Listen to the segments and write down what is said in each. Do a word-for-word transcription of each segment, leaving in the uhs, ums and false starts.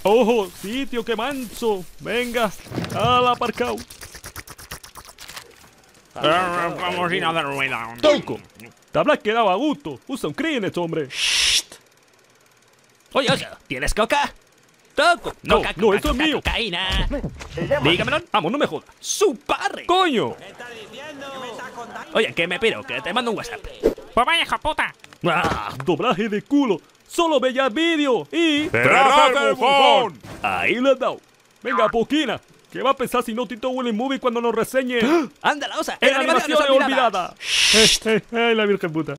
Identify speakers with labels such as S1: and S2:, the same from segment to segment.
S1: ¡Ojo! ¡Sitio, qué manso! Venga, al aparcado.
S2: Como si nada ruido.
S1: ¡Toco! Te habrás quedado a gusto. Usa un Kleenex, hombre.
S2: Oye, oye, ¿tienes coca? Toco.
S1: No,
S2: Coca,
S1: no,
S2: coca,
S1: eso es
S2: coca,
S1: mío.
S2: Cocaína. Dígamelo.
S1: Vamos, no me jodas.
S2: ¡Su padre!
S1: ¡Coño!
S2: Oye, que me piro, que te mando un WhatsApp. Pues vaya, hijo puta.
S1: ¡Ah! Doblaje de culo. Solo veía el vídeo y...
S3: ¡Traje el bufón!
S1: Ahí le has dado. Venga, Poquina. ¿Qué va a pensar si no Tito Willy Movie cuando nos reseñe
S2: ¡Anda, la osa!
S1: en animaciones olvidadas? Eh, eh, ¡Ay, la virgen puta!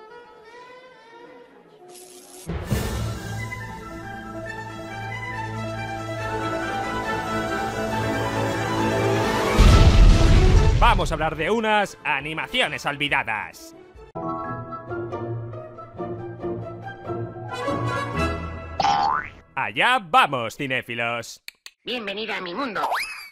S2: Vamos a hablar de unas animaciones olvidadas. Allá vamos, cinéfilos.
S4: Bienvenida a mi mundo.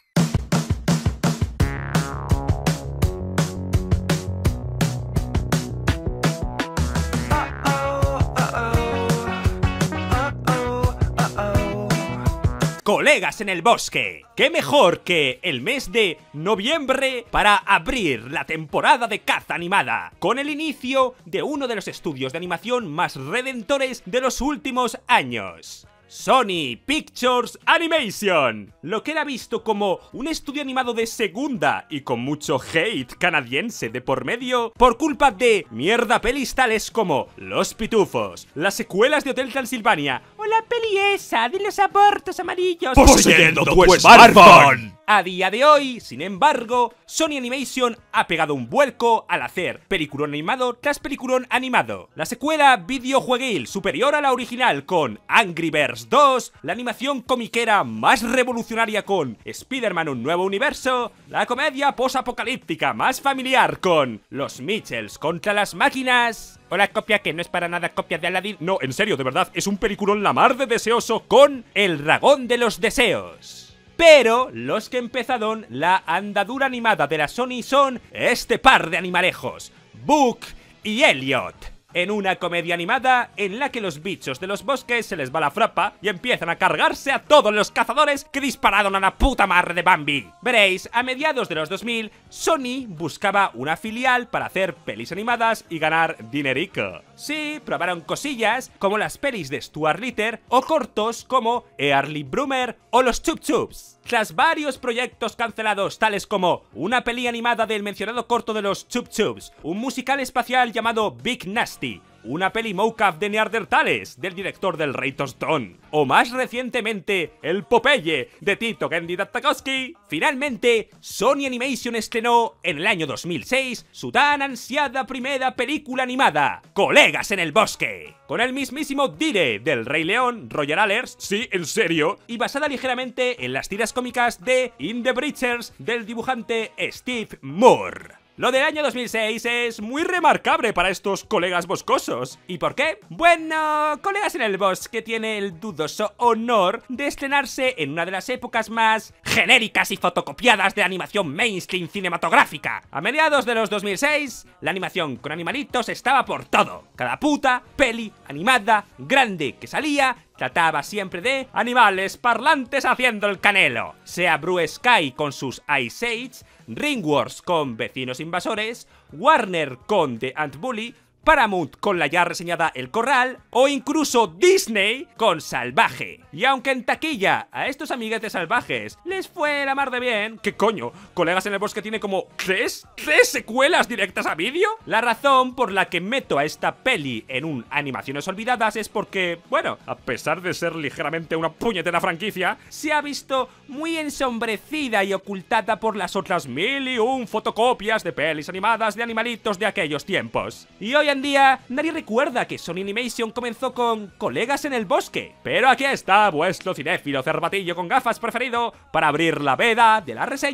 S2: Colegas en el bosque. ¿Qué mejor que el mes de noviembre para abrir la temporada de caza animada? Con el inicio de uno de los estudios de animación más redentores de los últimos años. Sony Pictures Animation, lo que era visto como un estudio animado de segunda y con mucho hate canadiense de por medio por culpa de mierda pelis tales como Los Pitufos, las secuelas de Hotel Transilvania o la peli esa de los abortos amarillos
S3: ¡Poseyendo tu smartphone!
S2: A día de hoy, sin embargo, Sony Animation ha pegado un vuelco al hacer peliculón animado tras peliculón animado. La secuela videojueguil superior a la original con Angry Birds dos, la animación comiquera más revolucionaria con Spider-Man Un Nuevo Universo, la comedia posapocalíptica más familiar con Los Mitchells contra las máquinas, o la copia que no es para nada copia de Aladdin. No, en serio, de verdad, es un peliculón la mar de deseoso con El Dragón de los Deseos. Pero los que empezaron la andadura animada de la Sony son este par de animalejos, Book y Elliot, en una comedia animada en la que los bichos de los bosques se les va la frapa y empiezan a cargarse a todos los cazadores que dispararon a la puta madre de Bambi. Veréis, a mediados de los dos mil, Sony buscaba una filial para hacer pelis animadas y ganar dinerico. Sí, probaron cosillas como las pelis de Stuart Little o cortos como Early Broomer o Los Chup Chups. Tras varios proyectos cancelados tales como una peli animada del mencionado corto de Los Chup Chups, un musical espacial llamado Big Nasty, una peli mocap de Neandertales del director del Rey Tostón, o más recientemente el Popeye de Tito Gendy Tartakovsky. Finalmente, Sony Animation estrenó en el año dos mil seis su tan ansiada primera película animada, Colegas en el Bosque, con el mismísimo Dire del Rey León, Roger Allers, sí, en serio, y basada ligeramente en las tiras cómicas de In the Breachers del dibujante Steve Moore. Lo del año dos mil seis es muy remarcable para estos colegas boscosos. ¿Y por qué? Bueno, Colegas en el Bosque tiene el dudoso honor de estrenarse en una de las épocas más genéricas y fotocopiadas de animación mainstream cinematográfica. A mediados de los dos mil seis, la animación con animalitos estaba por todo. Cada puta peli animada grande que salía trataba siempre de animales parlantes haciendo el canelo. Sea Blue Sky con sus Ice Age, DreamWorks con Vecinos Invasores, Warner con The Ant Bully, Paramount con la ya reseñada El Corral o incluso Disney con Salvaje. Y aunque en taquilla a estos amiguetes salvajes les fue la mar de bien, ¿qué coño? ¿Colegas en el Bosque tiene como tres, tres secuelas directas a vídeo? La razón por la que meto a esta peli en un Animaciones Olvidadas es porque, bueno, a pesar de ser ligeramente una puñetera franquicia, se ha visto muy ensombrecida y ocultada por las otras mil y un fotocopias de pelis animadas de animalitos de aquellos tiempos. Y hoy en día nadie recuerda que Sony Animation comenzó con Colegas en el Bosque, pero aquí está vuestro cinéfilo cervatillo con gafas preferido para abrir la veda de la reseña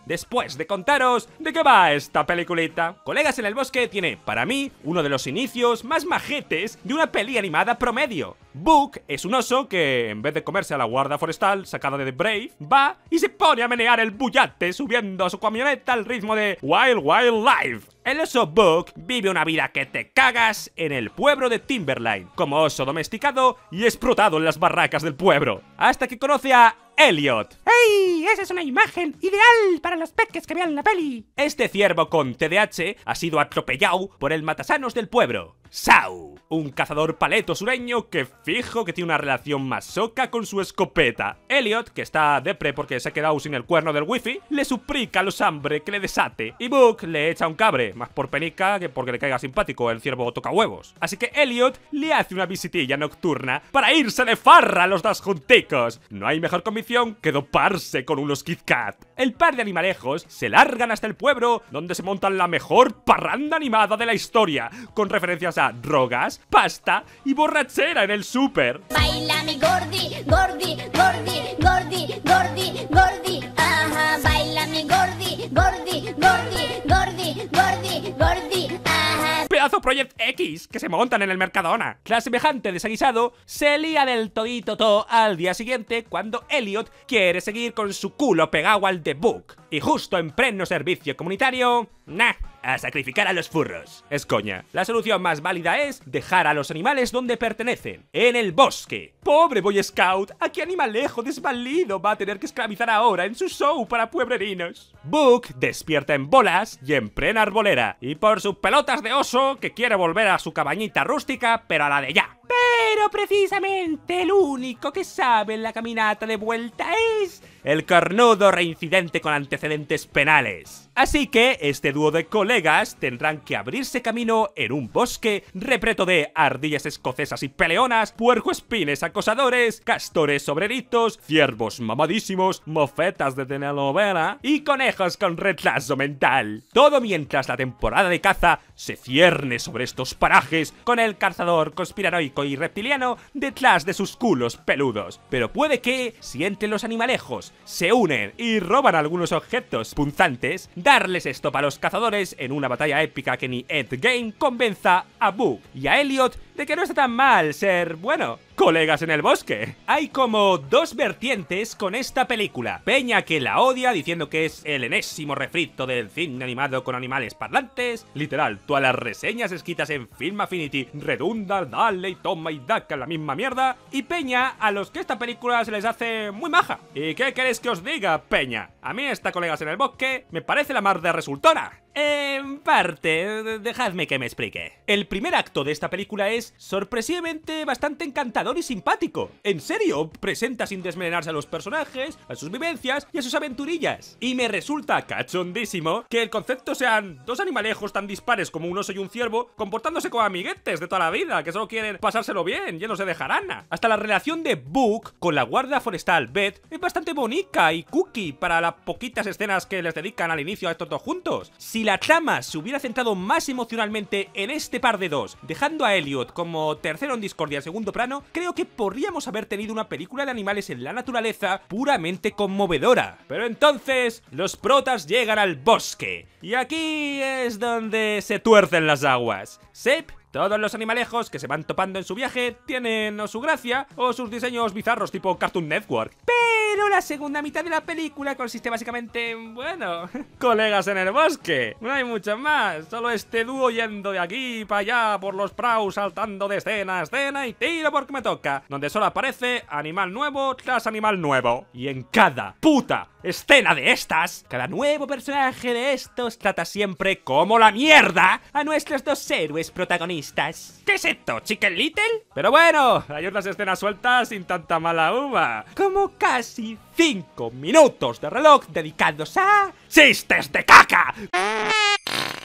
S2: después de contaros de qué va esta peliculita. Colegas en el Bosque tiene, para mí, uno de los inicios más majetes de una peli animada promedio. Book es un oso que, en vez de comerse a la guarda forestal sacada de The Brave, va y se pone a menear el bullate subiendo a su camioneta al ritmo de Wild Wild Life. El oso Book vive una vida que te cagas en el pueblo de Timberline, como oso domesticado y explotado en las barracas del pueblo, hasta que conoce a Elliot.
S5: ¡Ey! Esa es una imagen ideal para los peques que vean la peli.
S2: Este ciervo con T D A H ha sido atropellado por el matasanos del pueblo, Sau, un cazador paleto sureño que fijo que tiene una relación masoca con su escopeta. Elliot, que está depre porque se ha quedado sin el cuerno del wifi, le suplica a los hambre que le desate, y Book le echa un cabre, más por penica que porque le caiga simpático el ciervo toca huevos. Así que Elliot le hace una visitilla nocturna para irse de farra a los dos junticos. No hay mejor convicción que doparse con unos Kit Kat. El par de animalejos se largan hasta el pueblo, donde se montan la mejor parranda animada de la historia, con referencias a drogas, pasta y borrachera en el súper.
S6: Baila mi gordi, gordi, gordi, gordi, gordi, gordi, ajá. Baila mi gordi, gordi, gordi, gordi, gordi, gordi, ajá.
S2: Pedazo Project X que se montan en el Mercadona. Tras semejante desaguisado, se lía del todito todo al día siguiente cuando Elliot quiere seguir con su culo pegado al de Book. Y justo en pleno servicio comunitario, nah, a sacrificar a los furros. Es coña. La solución más válida es dejar a los animales donde pertenecen, en el bosque. Pobre Boy Scout, ¿a qué animalejo desvalido va a tener que esclavizar ahora en su show para pueblerinos? Book despierta en bolas y en plena arbolera, y por sus pelotas de oso que quiere volver a su cabañita rústica, pero a la de ya. Pero precisamente el único que sabe en la caminata de vuelta es el cornudo reincidente con antecedentes penales. Así que este dúo de colegas tendrán que abrirse camino en un bosque repleto de ardillas escocesas y peleonas, puercoespines acosadores, castores obreritos, ciervos mamadísimos, mofetas de telenovela y conejos con retraso mental. Todo mientras la temporada de caza se cierne sobre estos parajes con el cazador conspiranoico y reptiliano detrás de sus culos peludos. Pero puede que, si entre los animalejos se unen y roban algunos objetos punzantes, darles esto para los cazadores en una batalla épica que ni Ed Gein convenza a Book y a Elliot de que no está tan mal ser, bueno, colegas en el bosque. Hay como dos vertientes con esta película. Peña que la odia diciendo que es el enésimo refrito del cine animado con animales parlantes. Literal, todas las reseñas escritas en Film Affinity redundan, dale y toma y daca la misma mierda. Y Peña a los que esta película se les hace muy maja. ¿Y qué queréis que os diga, Peña? A mí esta colegas en el bosque me parece la mar de resultona. En parte, dejadme que me explique. El primer acto de esta película es sorpresivamente bastante encantador y simpático. En serio, presenta sin desmelenarse a los personajes, a sus vivencias y a sus aventurillas. Y me resulta cachondísimo que el concepto sean dos animalejos tan dispares como un oso y un ciervo, comportándose como amiguetes de toda la vida, que solo quieren pasárselo bien, llenos de jarana. Hasta la relación de Book con la guardia forestal Beth es bastante bonita y cookie para las poquitas escenas que les dedican al inicio a estos dos juntos. Si la trama se hubiera centrado más emocionalmente en este par de dos, dejando a Elliot como tercero en discordia en segundo plano, creo que podríamos haber tenido una película de animales en la naturaleza puramente conmovedora. Pero entonces, los protas llegan al bosque, y aquí es donde se tuercen las aguas. Sep, todos los animalejos que se van topando en su viaje tienen o su gracia o sus diseños bizarros tipo Cartoon Network. Pero la segunda mitad de la película consiste básicamente en, bueno, colegas en el bosque. No hay mucho más, solo este dúo yendo de aquí para allá por los praus, saltando de escena a escena y tiro porque me toca, donde solo aparece animal nuevo tras animal nuevo. Y en cada puta escena de estas, cada nuevo personaje de estos trata siempre como la mierda a nuestros dos héroes protagonistas. ¿Qué es esto, Chicken Little? Pero bueno, hay otras escenas sueltas sin tanta mala uva, como casi cinco minutos de reloj dedicados a chistes de caca.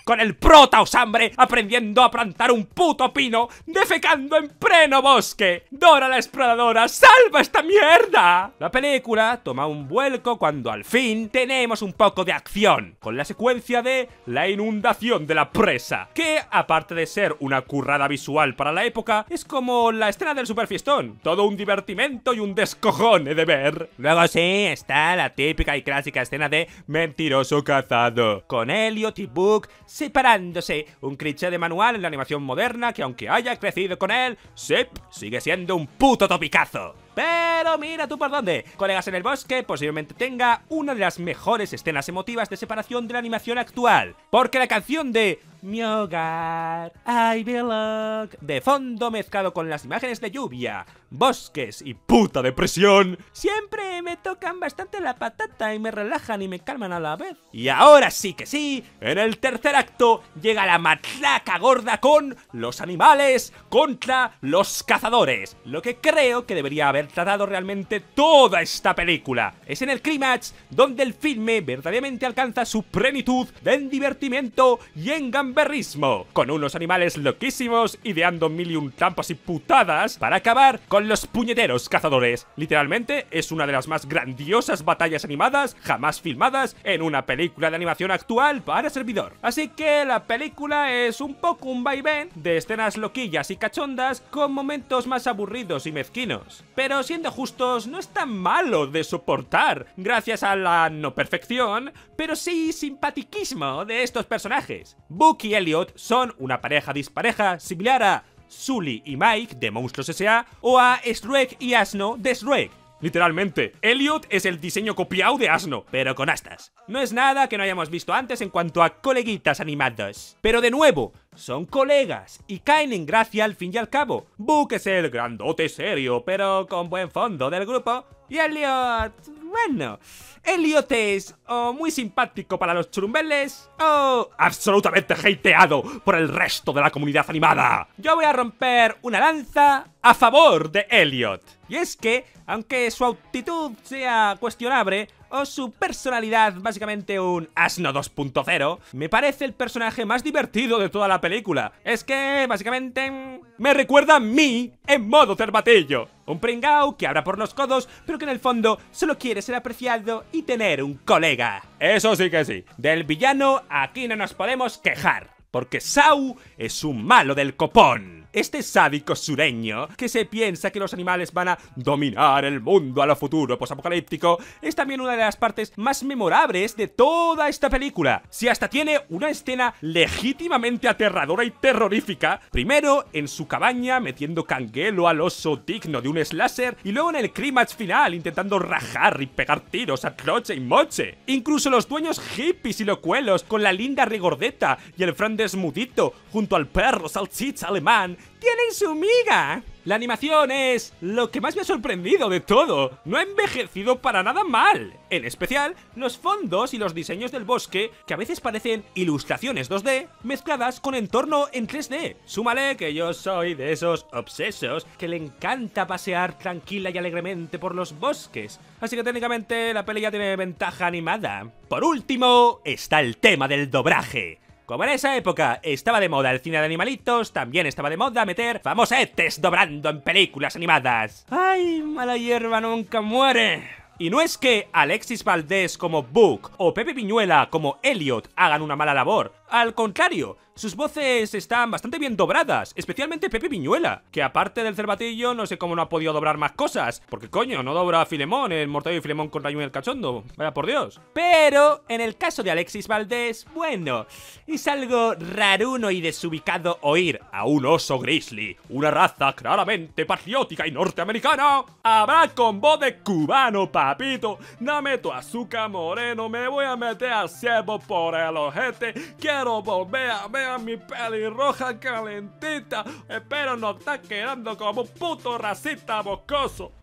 S2: con el prota Osambre aprendiendo a plantar un puto pino, defecando en pleno bosque. Dora la exploradora, ¡salva esta mierda! La película toma un vuelco cuando al fin tenemos un poco de acción, con la secuencia de la inundación de la presa, que aparte de ser una currada visual para la época, es como la escena del superfiestón, todo un divertimento y un descojone de ver. Luego sí, está la típica y clásica escena de mentiroso cazado, con Elliot y Book separándose, un cliché de manual en la animación moderna que aunque haya crecido con él, Sip sigue siendo un puto topicazo. Pero mira tú por dónde, Colegas en el bosque posiblemente tenga una de las mejores escenas emotivas de separación de la animación actual, porque la canción de Mi hogar, I belong, de fondo mezclado con las imágenes de lluvia, bosques y puta depresión, siempre me tocan bastante la patata y me relajan y me calman a la vez. Y ahora sí que sí, en el tercer acto llega la matraca gorda con los animales contra los cazadores, lo que creo que debería haber tratado realmente toda esta película. Es en el clímax donde el filme verdaderamente alcanza su plenitud en divertimiento y en gamberrismo, con unos animales loquísimos ideando mil y un trampas y putadas para acabar con los puñeteros cazadores. Literalmente es una de las más grandiosas batallas animadas jamás filmadas en una película de animación actual para servidor. Así que la película es un poco un vaivén de escenas loquillas y cachondas con momentos más aburridos y mezquinos, pero siendo justos no es tan malo de soportar gracias a la no perfección, pero sí simpatiquismo de estos personajes. Book y Elliot son una pareja dispareja similar a Sully y Mike de Monstruos S A o a Shrek y Asno de Shrek. Literalmente, Elliot es el diseño copiado de Asno, pero con astas. No es nada que no hayamos visto antes en cuanto a coleguitas animados. Pero de nuevo, son colegas y caen en gracia al fin y al cabo. Book es el grandote serio, pero con buen fondo del grupo. Y Elliot... bueno... Elliot es o muy simpático para los churumbeles o absolutamente hateado por el resto de la comunidad animada. Yo voy a romper una lanza a favor de Elliot. Y es que, aunque su actitud sea cuestionable o su personalidad básicamente un asno dos punto cero, me parece el personaje más divertido de toda la película. Es que, básicamente, me recuerda a mí en modo cervatillo. Un pringao que habla por los codos, pero que en el fondo solo quiere ser apreciado y tener un colega. Eso sí que sí. Del villano aquí no nos podemos quejar, porque Sau es un malo del copón. Este sádico sureño que se piensa que los animales van a dominar el mundo a lo futuro posapocalíptico es también una de las partes más memorables de toda esta película. Si hasta tiene una escena legítimamente aterradora y terrorífica, primero en su cabaña metiendo canguelo al oso digno de un slasher y luego en el clímax final intentando rajar y pegar tiros a troche y moche. Incluso los dueños hippies y locuelos con la linda regordeta y el Fran desmudito junto al perro salchicha alemán tienen su miga. La animación es lo que más me ha sorprendido de todo. No ha envejecido para nada mal. En especial, los fondos y los diseños del bosque, que a veces parecen ilustraciones dos D mezcladas con entorno en tres D. Súmale que yo soy de esos obsesos que le encanta pasear tranquila y alegremente por los bosques. Así que técnicamente la peli ya tiene ventaja animada. Por último, está el tema del doblaje. Como en esa época estaba de moda el cine de animalitos, también estaba de moda meter famosetes doblando en películas animadas. ¡Ay, mala hierba nunca muere! Y no es que Alexis Valdés como Book o Pepe Viñuela como Elliot hagan una mala labor. Al contrario, sus voces están bastante bien dobradas, especialmente Pepe Viñuela, que aparte del cervatillo no sé cómo no ha podido doblar más cosas, porque coño, no dobra a Filemón, el Mortadelo y Filemón con Rayún el Cachondo, vaya por Dios. Pero en el caso de Alexis Valdés, bueno, es algo raruno y desubicado oír a un oso grizzly, una raza claramente patriótica y norteamericana, hablar con voz de cubano, papito, dame tu azúcar moreno, me voy a meter al ciervo por el ojete, quiero volver a ver a mi pelirroja calentita, espero no estar quedando como un puto racista boscoso.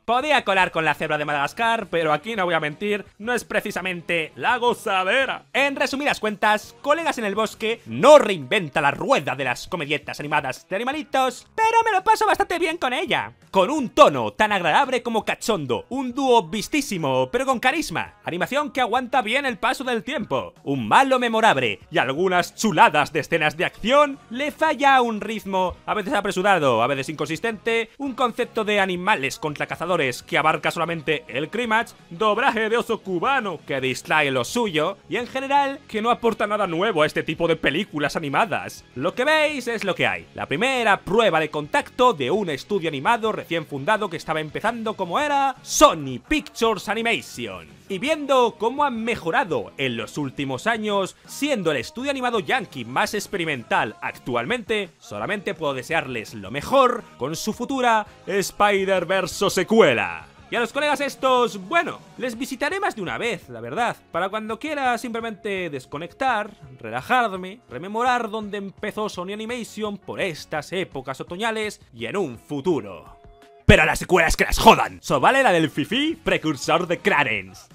S2: Podía colar con la cebra de Madagascar, pero aquí no voy a mentir, no es precisamente la gozadera. En resumidas cuentas, Colegas en el Bosque no reinventa la rueda de las comedietas animadas de animalitos, pero me lo paso bastante bien con ella. Con un tono tan agradable como cachondo, un dúo vistísimo, pero con carisma, animación que aguanta bien el paso del tiempo, un malo memorable y algunas chuladas de escenas de acción, le falla un ritmo a veces apresurado, a veces inconsistente, un concepto de animales contra cazadores que abarca solamente el clímax, doblaje de oso cubano que distrae lo suyo y en general que no aporta nada nuevo a este tipo de películas animadas. Lo que veis es lo que hay, la primera prueba de contacto de un estudio animado recién fundado que estaba empezando como era Sony Pictures Animation. Y viendo cómo han mejorado en los últimos años, siendo el estudio animado yankee más experimental actualmente, solamente puedo desearles lo mejor con su futura Spider-Verse secuela. Y a los colegas estos, bueno, les visitaré más de una vez, la verdad, para cuando quiera simplemente desconectar, relajarme, rememorar dónde empezó Sony Animation por estas épocas otoñales y en un futuro. Pero las secuelas que las jodan. So vale la del Fifi, precursor de Clarence.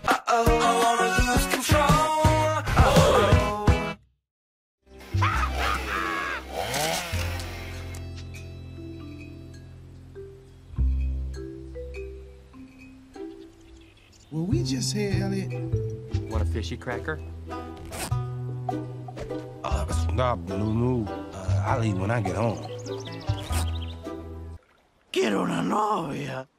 S7: Well, we just here, Elliot.
S8: Want a fishy cracker?
S7: Uh, nah, Blue Moon. Uh, I'll eat when I get home.
S9: Quiero una novia.